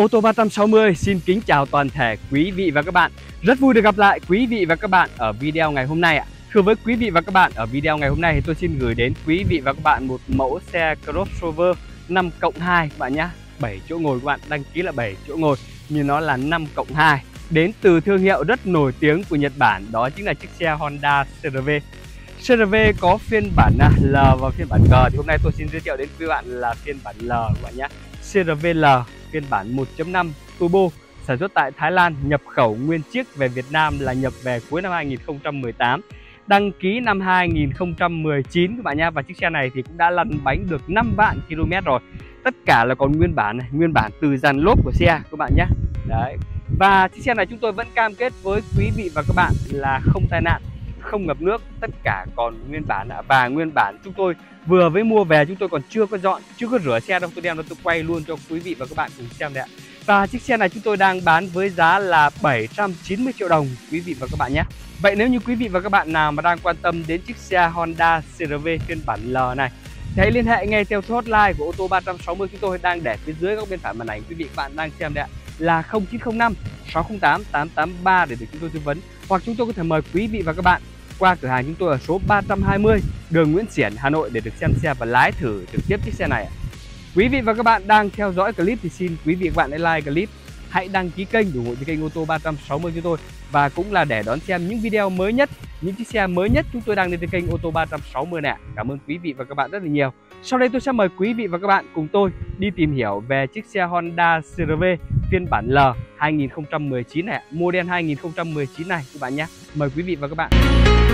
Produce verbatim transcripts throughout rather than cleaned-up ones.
Ô tô ba trăm sáu mươi xin kính chào toàn thể quý vị và các bạn. Rất vui được gặp lại quý vị và các bạn ở video ngày hôm nay ạ. Thưa với quý vị và các bạn, ở video ngày hôm nay thì tôi xin gửi đến quý vị và các bạn một mẫu xe crossover năm cộng hai các bạn nhé. bảy chỗ ngồi các bạn, đăng ký là bảy chỗ ngồi nhưng nó là năm cộng hai. Đến từ thương hiệu rất nổi tiếng của Nhật Bản, đó chính là chiếc xe Honda xê rờ vê. xê rờ vê có phiên bản L và phiên bản G, thì hôm nay tôi xin giới thiệu đến quý bạn là phiên bản L các bạn nhé. xê rờ vê L phiên bản một chấm năm turbo, sản xuất tại Thái Lan, nhập khẩu nguyên chiếc về Việt Nam là nhập về cuối năm hai nghìn không trăm mười tám, đăng ký năm hai nghìn không trăm mười chín các bạn nhé. Và chiếc xe này thì cũng đã lăn bánh được năm vạn ki lô mét rồi. Tất cả là còn nguyên bản này, nguyên bản từ dàn lốp của xe các bạn nhé. Đấy. Và chiếc xe này chúng tôi vẫn cam kết với quý vị và các bạn là không tai nạn, không ngập nước, tất cả còn nguyên bản. Và nguyên bản chúng tôi vừa mới mua về, chúng tôi còn chưa có dọn, chưa có rửa xe đâu. Tôi đem nó tôi quay luôn cho quý vị và các bạn cùng xem đấy ạ. Và chiếc xe này chúng tôi đang bán với giá là bảy trăm chín mươi triệu đồng quý vị và các bạn nhé. Vậy nếu như quý vị và các bạn nào mà đang quan tâm đến chiếc xe Honda xê rờ vê phiên bản L này, thì hãy liên hệ ngay theo số hotline của ô tô ba trăm sáu mươi chúng tôi đang để phía dưới góc bên phải màn ảnh quý vị và các bạn đang xem đấy ạ, là không chín không năm sáu không tám tám tám ba để được chúng tôi tư vấn. Hoặc chúng tôi có thể mời quý vị và các bạn qua cửa hàng chúng tôi ở số ba trăm hai mươi đường Nguyễn Xiển, Hà Nội để được xem xe và lái thử trực tiếp chiếc xe này. Quý vị và các bạn đang theo dõi clip thì xin quý vị và các bạn hãy like clip, hãy đăng ký kênh ủng hộ cho kênh ô tô ba trăm sáu mươi chúng tôi, và cũng là để đón xem những video mới nhất, những chiếc xe mới nhất chúng tôi đang lên trên kênh ô tô ba trăm sáu mươi này. Cảm ơn quý vị và các bạn rất là nhiều. Sau đây tôi sẽ mời quý vị và các bạn cùng tôi đi tìm hiểu về chiếc xe Honda xê rờ vê phiên bản L hai nghìn không trăm mười chín này, model hai nghìn không trăm mười chín này các bạn nhé. Mời quý vị và các bạn.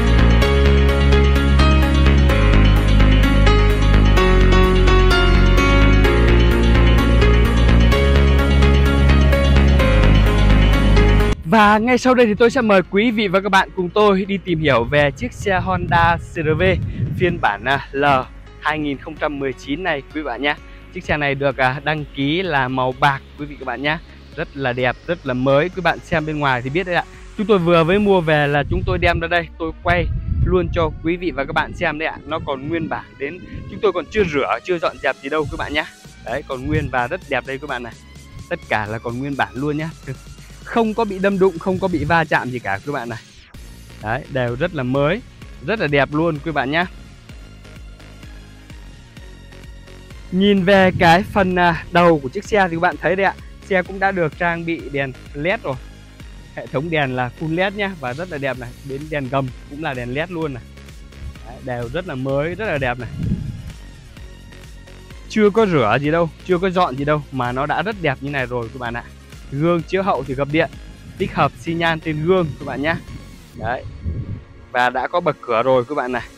Và ngay sau đây thì tôi sẽ mời quý vị và các bạn cùng tôi đi tìm hiểu về chiếc xe Honda xê rờ vê phiên bản L hai nghìn không trăm mười chín này quý vị bạn nhé. Chiếc xe này được đăng ký là màu bạc quý vị các bạn nhé. Rất là đẹp, rất là mới. Quý bạn xem bên ngoài thì biết đấy ạ. Chúng tôi vừa mới mua về là chúng tôi đem ra đây, tôi quay luôn cho quý vị và các bạn xem đấy ạ. Nó còn nguyên bản, đến chúng tôi còn chưa rửa, chưa dọn dẹp gì đâu các bạn nhé. Đấy, còn nguyên và rất đẹp đây các bạn này. Tất cả là còn nguyên bản luôn nhé. Không có bị đâm đụng, không có bị va chạm gì cả các bạn này. Đấy, đều rất là mới, rất là đẹp luôn quý bạn nhé. Nhìn về cái phần đầu của chiếc xe thì các bạn thấy đấy ạ, xe cũng đã được trang bị đèn led rồi. Hệ thống đèn là full led nhé, và rất là đẹp này. Đến đèn gầm cũng là đèn led luôn này. Đấy, đều rất là mới, rất là đẹp này. Chưa có rửa gì đâu, chưa có dọn gì đâu mà nó đã rất đẹp như này rồi các bạn ạ. Gương chiếu hậu thì gập điện, tích hợp xi nhan trên gương các bạn nhé. Đấy. Và đã có bậc cửa rồi các bạn này.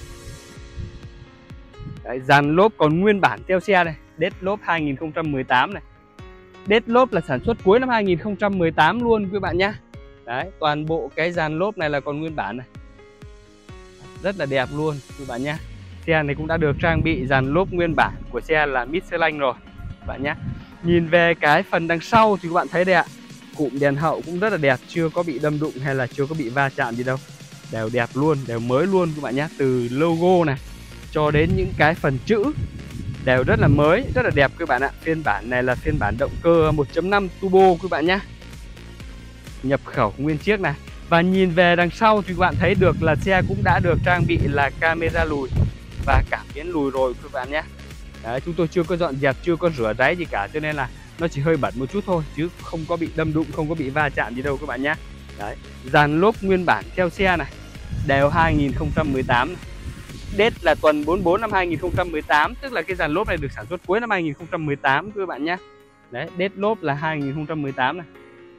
Đấy, dàn lốp còn nguyên bản theo xe này, đét lốp hai nghìn không trăm mười tám này. Đét lốp là sản xuất cuối năm hai nghìn không trăm mười tám luôn quý bạn nhé. Đấy, toàn bộ cái dàn lốp này là còn nguyên bản này. Rất là đẹp luôn quý bạn nhé. Xe này cũng đã được trang bị dàn lốp nguyên bản của xe là Michelin rồi các bạn nhé. Nhìn về cái phần đằng sau thì các bạn thấy đây ạ, cụm đèn hậu cũng rất là đẹp, chưa có bị đâm đụng hay là chưa có bị va chạm gì đâu. Đều đẹp luôn, đều mới luôn các bạn nhé. Từ logo này cho đến những cái phần chữ đều rất là mới, rất là đẹp các bạn ạ. Phiên bản này là phiên bản động cơ một chấm năm turbo các bạn nhé. Nhập khẩu nguyên chiếc này. Và nhìn về đằng sau thì các bạn thấy được là xe cũng đã được trang bị là camera lùi và cảm biến lùi rồi các bạn nhé. Đấy, chúng tôi chưa có dọn dẹp, chưa có rửa ráy gì cả, cho nên là nó chỉ hơi bẩn một chút thôi, chứ không có bị đâm đụng, không có bị va chạm gì đâu các bạn nhé. Đấy, dàn lốp nguyên bản theo xe này, đều hai nghìn không trăm mười tám này. Đét là tuần bốn mươi tư năm hai nghìn không trăm mười tám, tức là cái dàn lốp này được sản xuất cuối năm hai nghìn không trăm mười tám các bạn nhé. Đấy, đét lốp là hai nghìn không trăm mười tám này.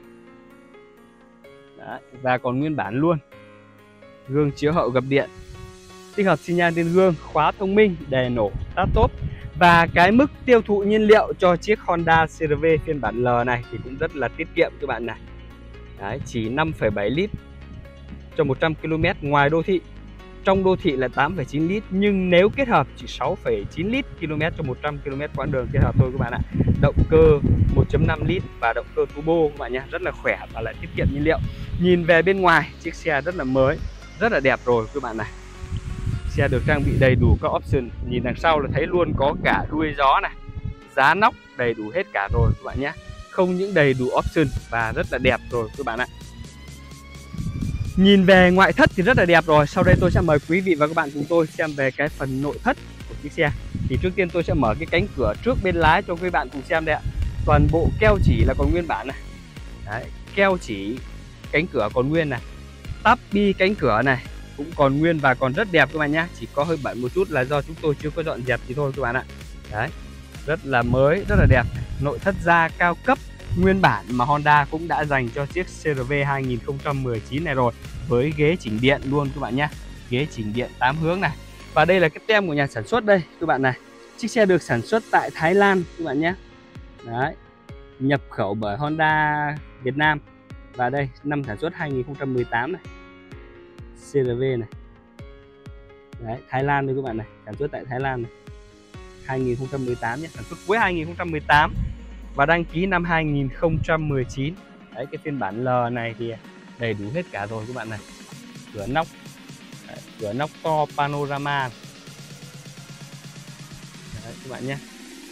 Đấy, và còn nguyên bản luôn. Gương chiếu hậu gập điện, tích hợp xi nhan trên gương, khóa thông minh, đèn nổ, start top. Và cái mức tiêu thụ nhiên liệu cho chiếc Honda xê rờ vê phiên bản L này thì cũng rất là tiết kiệm các bạn này. Đấy, chỉ năm phẩy bảy lít cho một trăm ki lô mét ngoài đô thị. Trong đô thị là tám phẩy chín lít, nhưng nếu kết hợp chỉ sáu phẩy chín lít km cho một trăm ki lô mét quãng đường kết hợp thôi các bạn ạ. Động cơ một chấm năm lít và động cơ turbo các bạn nhé, rất là khỏe và lại tiết kiệm nhiên liệu. Nhìn về bên ngoài chiếc xe rất là mới, rất là đẹp rồi các bạn này. Xe được trang bị đầy đủ các option. Nhìn đằng sau là thấy luôn có cả đuôi gió này, giá nóc đầy đủ hết cả rồi các bạn nhé. không những đầy đủ option và rất là đẹp rồi các bạn ạ. Nhìn về ngoại thất thì rất là đẹp rồi. Sau đây tôi sẽ mời quý vị và các bạn cùng tôi xem về cái phần nội thất của chiếc xe. Thì trước tiên tôi sẽ mở cái cánh cửa trước bên lái cho quý bạn cùng xem đây ạ. Toàn bộ keo chỉ là còn nguyên bản này. Đấy, keo chỉ cánh cửa còn nguyên này. Tắp bi cánh cửa này cũng còn nguyên và còn rất đẹp các bạn nhé. Chỉ có hơi bẩn một chút là do chúng tôi chưa có dọn dẹp thì thôi các bạn ạ. Đấy, rất là mới, rất là đẹp. Nội thất da cao cấp nguyên bản mà Honda cũng đã dành cho chiếc xê rờ vê hai nghìn không trăm mười chín này rồi, với ghế chỉnh điện luôn các bạn nhé. Ghế chỉnh điện tám hướng này. Và đây là cái tem của nhà sản xuất đây các bạn này. Chiếc xe được sản xuất tại Thái Lan các bạn nhé. Đấy, nhập khẩu bởi Honda Việt Nam. Và đây năm sản xuất hai nghìn không trăm mười tám này, xê rờ vê này. Đấy, Thái Lan đây các bạn này, sản xuất tại Thái Lan này, hai nghìn không trăm mười tám nhé, sản xuất cuối hai nghìn không trăm mười tám và đăng ký năm hai nghìn không trăm mười chín. Đấy, cái phiên bản L này thì đầy đủ hết cả rồi các bạn này. Cửa nóc, đấy, cửa nóc to panorama. Đấy, các bạn nhé.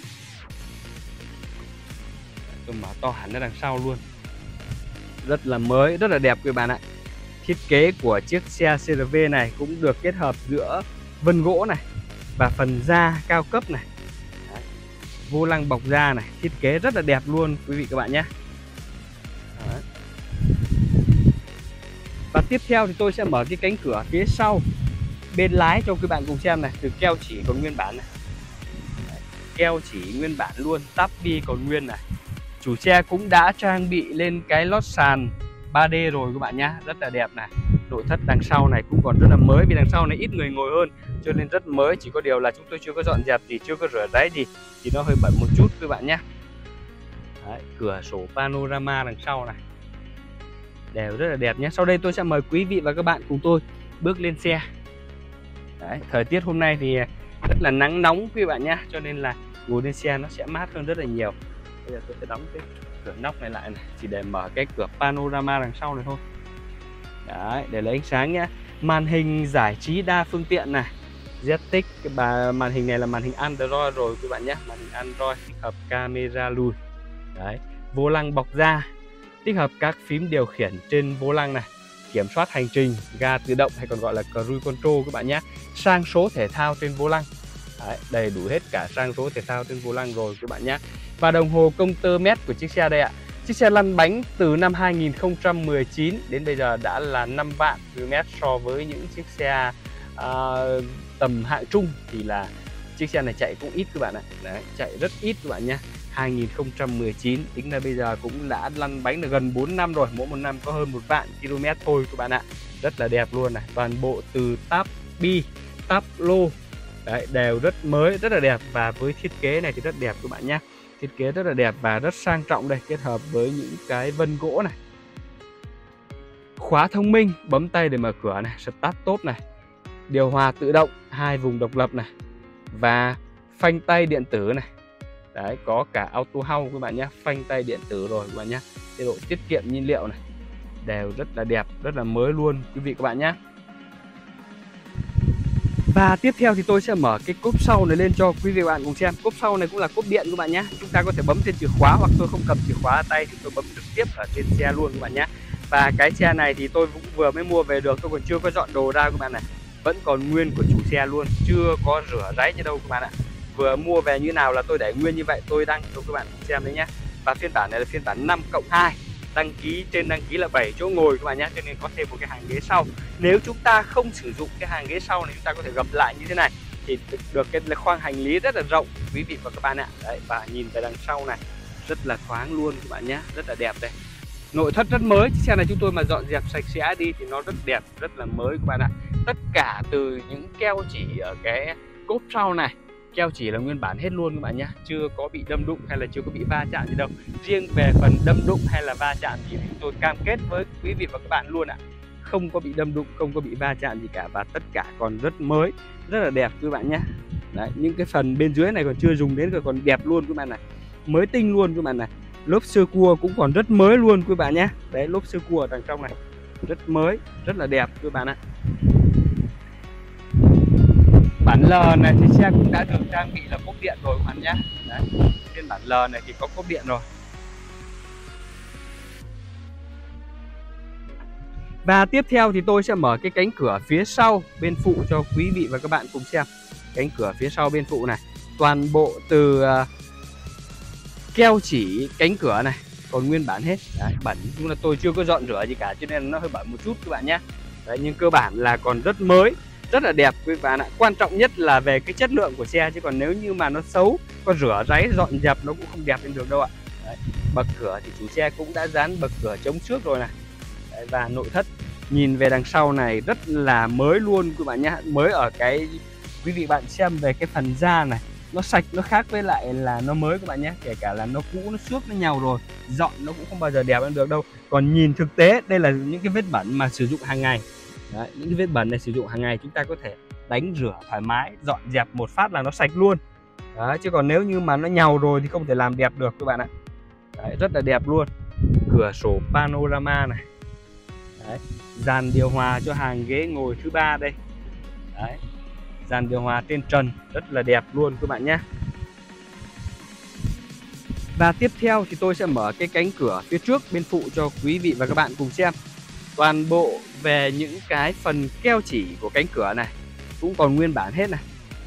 Tôi mở to hẳn ra đằng sau luôn. Rất là mới, rất là đẹp các bạn ạ. Thiết kế của chiếc xe xê rờ vê này cũng được kết hợp giữa vân gỗ này và phần da cao cấp này. Đấy, vô lăng bọc da này, thiết kế rất là đẹp luôn quý vị các bạn nhé. Đấy. Và tiếp theo thì tôi sẽ mở cái cánh cửa phía sau bên lái cho quý bạn cùng xem này. Từ keo chỉ còn nguyên bản này. Đấy, keo chỉ nguyên bản luôn, tắp bi còn nguyên này. Chủ xe cũng đã trang bị lên cái lót sàn ba D rồi các bạn nhá, rất là đẹp này. Nội thất đằng sau này cũng còn rất là mới, vì đằng sau này ít người ngồi hơn cho nên rất mới. Chỉ có điều là chúng tôi chưa có dọn dẹp gì, chưa có rửa ráy gì thì nó hơi bẩn một chút các bạn nhé. Đấy, cửa sổ panorama đằng sau này đều rất là đẹp nhé. Sau đây tôi sẽ mời quý vị và các bạn cùng tôi bước lên xe. Đấy, thời tiết hôm nay thì rất là nắng nóng quý bạn nhé, cho nên là ngồi lên xe nó sẽ mát hơn rất là nhiều. Bây giờ tôi sẽ đóng cái cửa nóc này lại này, chỉ để mở cái cửa panorama đằng sau này thôi. Đấy, để lấy ánh sáng nhé. Màn hình giải trí đa phương tiện này, Z T I C. Cái bà màn hình này là màn hình Android rồi các bạn nhé, màn hình Android tích hợp camera lùi. Đấy, vô lăng bọc da, tích hợp các phím điều khiển trên vô lăng này, kiểm soát hành trình, ga tự động hay còn gọi là cruise control các bạn nhé. Sang số thể thao trên vô lăng. Đấy, đầy đủ hết cả sang số thể thao trên vô lăng rồi các bạn nhé. Và đồng hồ công tơ mét của chiếc xe đây ạ. Chiếc xe lăn bánh từ năm hai nghìn không trăm mười chín đến bây giờ đã là năm vạn ki lô mét. So với những chiếc xe uh, tầm hạng trung thì là chiếc xe này chạy cũng ít các bạn ạ. Đấy, chạy rất ít các bạn nhé. hai nghìn không trăm mười chín tính ra bây giờ cũng đã lăn bánh được gần bốn năm rồi, mỗi một năm có hơn một vạn ki lô mét thôi các bạn ạ. Rất là đẹp luôn này, toàn bộ từ táp bi, táp lô. Đấy, đều rất mới, rất là đẹp. Và với thiết kế này thì rất đẹp các bạn nhé. Thiết kế rất là đẹp và rất sang trọng đây, kết hợp với những cái vân gỗ này. Khóa thông minh, bấm tay để mở cửa này, start top này. Điều hòa tự động, hai vùng độc lập này. Và phanh tay điện tử này. Đấy, có cả auto hold các bạn nhé, phanh tay điện tử rồi các bạn nhé. Chế độ tiết kiệm nhiên liệu này. Đều rất là đẹp, rất là mới luôn quý vị các bạn nhé. Và tiếp theo thì tôi sẽ mở cái cốp sau này lên cho quý vị và bạn cùng xem. Cốp sau này cũng là cốp điện các bạn nhé. Chúng ta có thể bấm trên chìa khóa, hoặc tôi không cầm chìa khóa ở tay thì tôi bấm trực tiếp ở trên xe luôn các bạn nhé. Và cái xe này thì tôi cũng vừa mới mua về được, tôi còn chưa có dọn đồ ra các bạn này. Vẫn còn nguyên của chủ xe luôn, chưa có rửa ráy gì đâu các bạn ạ. Vừa mua về như nào là tôi để nguyên như vậy, tôi đăng cho các bạn xem đấy nhé. Và phiên bản này là phiên bản năm cộng hai. Đăng ký trên đăng ký là bảy chỗ ngồi các bạn nhé, cho nên có thêm một cái hàng ghế sau. Nếu chúng ta không sử dụng cái hàng ghế sau này, chúng ta có thể gập lại như thế này thì được cái khoang hành lý rất là rộng quý vị và các bạn ạ. Đấy, và nhìn về đằng sau này rất là thoáng luôn các bạn nhé, rất là đẹp đây. Nội thất rất mới, chiếc xe này chúng tôi mà dọn dẹp sạch sẽ đi thì nó rất đẹp, rất là mới các bạn ạ. Tất cả từ những keo chỉ ở cái cốp sau này, keo chỉ là nguyên bản hết luôn các bạn nhé, chưa có bị đâm đụng hay là chưa có bị va chạm gì đâu. Riêng về phần đâm đụng hay là va chạm thì chúng tôi cam kết với quý vị và các bạn luôn ạ, không có bị đâm đụng, không có bị va chạm gì cả, và tất cả còn rất mới, rất là đẹp các bạn nhé. Đấy, những cái phần bên dưới này còn chưa dùng đến rồi, còn đẹp luôn các bạn này, mới tinh luôn các bạn này. Lốp sơ cua cũng còn rất mới luôn quý bạn nhé. Đấy, lốp sơ cua ở đằng trong này rất mới, rất là đẹp quý bạn ạ. Bản L này thì xe cũng đã được trang bị là cốp điện rồi các bạn nhé. Đấy, trên bản L này thì có cốp điện rồi. Và tiếp theo thì tôi sẽ mở cái cánh cửa phía sau bên phụ cho quý vị và các bạn cùng xem. Cánh cửa phía sau bên phụ này, toàn bộ từ uh, keo chỉ cánh cửa này còn nguyên bản hết. Đấy, bẩn nhưng là tôi chưa có dọn rửa gì cả cho nên nó hơi bẩn một chút các bạn nhé. Đấy, nhưng cơ bản là còn rất mới, rất là đẹp quý bạn ạ. Quan trọng nhất là về cái chất lượng của xe, chứ còn nếu như mà nó xấu, có rửa ráy dọn dẹp nó cũng không đẹp lên được đâu ạ. Đấy, bậc cửa thì chủ xe cũng đã dán bậc cửa chống xước rồi này. Đấy, và nội thất nhìn về đằng sau này rất là mới luôn quý bạn nhé. Mới ở cái quý vị bạn xem về cái phần da này, nó sạch, nó khác với lại là nó mới các bạn nhé. Kể cả là nó cũ, nó xước, nó nhàu rồi, dọn nó cũng không bao giờ đẹp hơn được đâu. Còn nhìn thực tế đây là những cái vết bẩn mà sử dụng hàng ngày. Đấy, những cái vết bẩn này sử dụng hàng ngày chúng ta có thể đánh rửa thoải mái, dọn dẹp một phát là nó sạch luôn. Đấy, chứ còn nếu như mà nó nhàu rồi thì không thể làm đẹp được các bạn ạ. Đấy, rất là đẹp luôn. Cửa sổ panorama này. Đấy, dàn điều hòa cho hàng ghế ngồi thứ ba đây. Đấy, dàn điều hòa trên trần rất là đẹp luôn các bạn nhé. Và tiếp theo thì tôi sẽ mở cái cánh cửa phía trước bên phụ cho quý vị và các bạn cùng xem. Toàn bộ về những cái phần keo chỉ của cánh cửa này cũng còn nguyên bản hết này.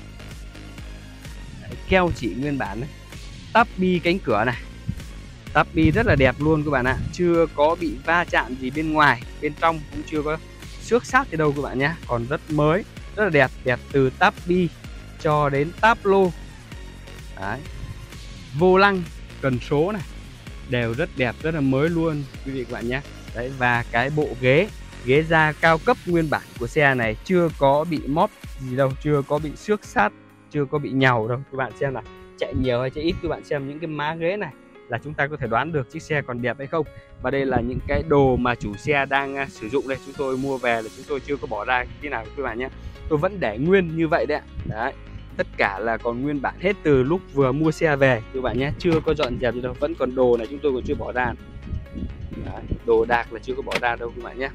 Đấy, keo chỉ nguyên bản này. Tắp bi cánh cửa này, tắp bi rất là đẹp luôn các bạn ạ. Chưa có bị va chạm gì bên ngoài, bên trong cũng chưa có xước sát gì đâu các bạn nhé. Còn rất mới, rất là đẹp, đẹp từ tắp bi cho đến táp lô. Đấy, vô lăng, cần số này đều rất đẹp, rất là mới luôn quý vị các bạn nhé. Đấy, và cái bộ ghế, ghế da cao cấp nguyên bản của xe này chưa có bị móp gì đâu, chưa có bị xước sát, chưa có bị nhàu đâu. Các bạn xem nào, chạy nhiều hay chạy ít, các bạn xem những cái má ghế này là chúng ta có thể đoán được chiếc xe còn đẹp hay không. Và đây là những cái đồ mà chủ xe đang uh, sử dụng đây, chúng tôi mua về là chúng tôi chưa có bỏ ra tí nào các bạn nhé. Tôi vẫn để nguyên như vậy đấy ạ. Đấy, tất cả là còn nguyên bản hết từ lúc vừa mua xe về các bạn nhé, chưa có dọn dẹp gì đâu. Vẫn còn đồ này chúng tôi còn chưa bỏ ra. Đấy, đồ đạc là chưa có bỏ ra đâu các bạn nhé.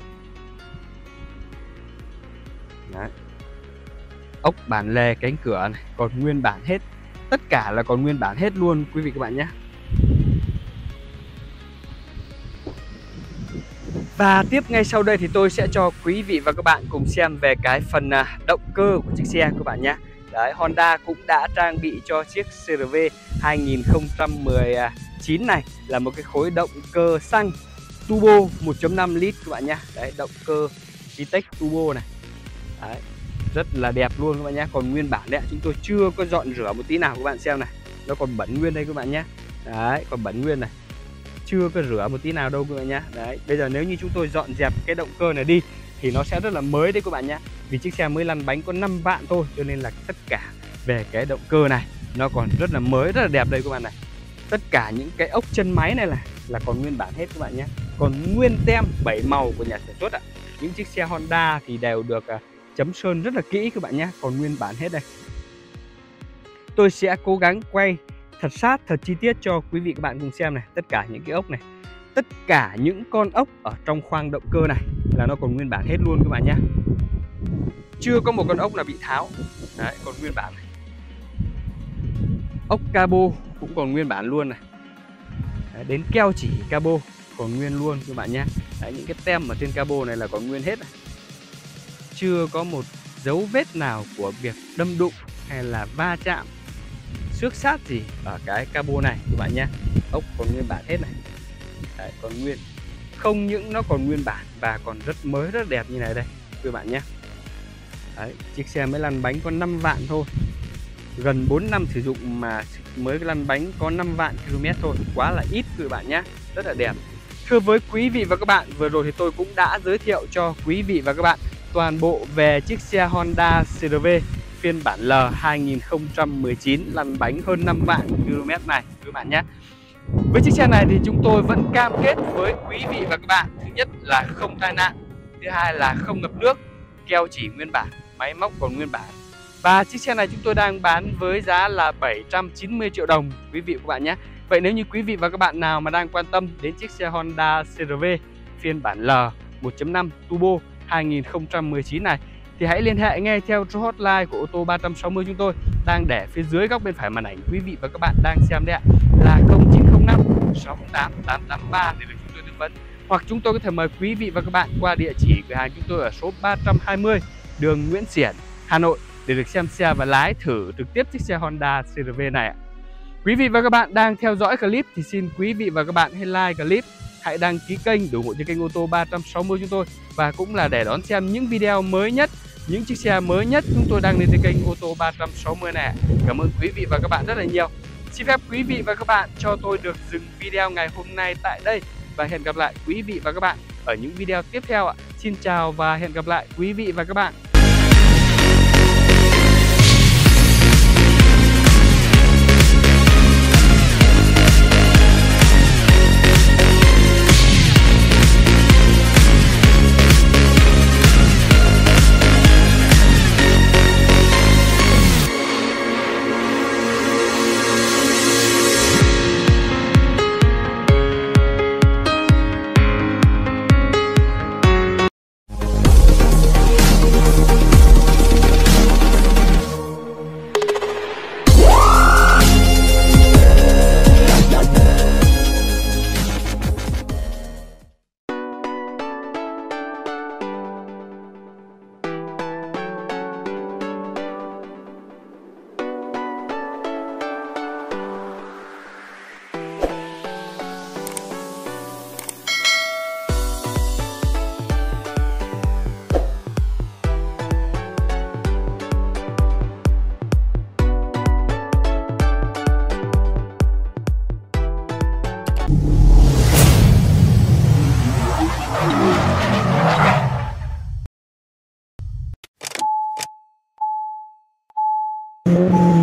Đấy, ốc bản lề cánh cửa này còn nguyên bản hết, tất cả là còn nguyên bản hết luôn quý vị các bạn nhé. Và tiếp ngay sau đây thì tôi sẽ cho quý vị và các bạn cùng xem về cái phần động cơ của chiếc xe các bạn nhé. Đấy, Honda cũng đã trang bị cho chiếc xê rờ vê hai nghìn không trăm mười chín này là một cái khối động cơ xăng turbo một chấm năm lít các bạn nhé. Đấy, động cơ VTEC turbo này. Đấy, rất là đẹp luôn các bạn nhé, còn nguyên bản đấy, chúng tôi chưa có dọn rửa một tí nào các bạn xem này. Nó còn bẩn nguyên đây các bạn nhé. Đấy, còn bẩn nguyên này, chưa có rửa một tí nào đâu các bạn nhé. Đấy, bây giờ nếu như chúng tôi dọn dẹp cái động cơ này đi thì nó sẽ rất là mới đấy các bạn nhé. Vì chiếc xe mới lăn bánh có năm vạn thôi, cho nên là tất cả về cái động cơ này nó còn rất là mới, rất là đẹp đây các bạn này. Tất cả những cái ốc chân máy này là là còn nguyên bản hết các bạn nhé. Còn nguyên tem bảy màu của nhà sản xuất ạ. Những chiếc xe Honda thì đều được uh, chấm sơn rất là kỹ các bạn nhé, còn nguyên bản hết đây. Tôi sẽ cố gắng quay thật sát, thật chi tiết cho quý vị các bạn cùng xem này. Tất cả những cái ốc này, tất cả những con ốc ở trong khoang động cơ này là nó còn nguyên bản hết luôn các bạn nhé. Chưa có một con ốc nào bị tháo. Đấy, còn nguyên bản này. Ốc cabo cũng còn nguyên bản luôn này. Đấy, đến keo chỉ cabo còn nguyên luôn các bạn nhé. Đấy, những cái tem ở trên cabo này là còn nguyên hết này. Chưa có một dấu vết nào của việc đâm đụng hay là va chạm, xước sát gì ở cái cabo này các bạn nhé. Ốc còn nguyên bản hết này. Đấy, còn nguyên. Không những nó còn nguyên bản và còn rất mới, rất đẹp như này đây các bạn nhé. Đấy, chiếc xe mới lăn bánh có năm vạn thôi, gần bốn năm sử dụng mà mới lăn bánh có năm vạn km thôi, quá là ít các bạn nhé. Rất là đẹp. Thưa với quý vị và các bạn, vừa rồi thì tôi cũng đã giới thiệu cho quý vị và các bạn toàn bộ về chiếc xe Honda xê rờ vê phiên bản L hai nghìn không trăm mười chín lăn bánh hơn năm vạn km này các bạn nhé. Với chiếc xe này thì chúng tôi vẫn cam kết với quý vị và các bạn, thứ nhất là không tai nạn, thứ hai là không ngập nước, keo chỉ nguyên bản, máy móc còn nguyên bản. Và chiếc xe này chúng tôi đang bán với giá là bảy trăm chín mươi triệu đồng quý vị và các bạn nhé. Vậy nếu như quý vị và các bạn nào mà đang quan tâm đến chiếc xe Honda xê rờ vê phiên bản L một chấm năm Turbo hai nghìn không trăm mười chín này thì hãy liên hệ ngay theo số hotline của ô tô ba trăm sáu mươi chúng tôi đang để phía dưới góc bên phải màn ảnh quý vị và các bạn đang xem đấy ạ, là không chín không năm sáu tám tám tám ba để được chúng tôi tư vấn. hoặc chúng tôi có thể mời quý vị và các bạn qua địa chỉ cửa hàng chúng tôi ở số ba trăm hai mươi đường Nguyễn Xiển, Hà Nội để được xem xe và lái thử trực tiếp chiếc xe Honda xê rờ vê này ạ. Quý vị và các bạn đang theo dõi clip thì xin quý vị và các bạn hãy like clip, hãy đăng ký kênh để ủng hộ cho kênh ô tô ba trăm sáu mươi chúng tôi, và cũng là để đón xem những video mới nhất, những chiếc xe mới nhất chúng tôi đăng lên trên kênh ô tô ba trăm sáu mươi này. Cảm ơn quý vị và các bạn rất là nhiều. Xin phép quý vị và các bạn cho tôi được dừng video ngày hôm nay tại đây và hẹn gặp lại quý vị và các bạn ở những video tiếp theo ạ. Xin chào và hẹn gặp lại quý vị và các bạn. Thank you.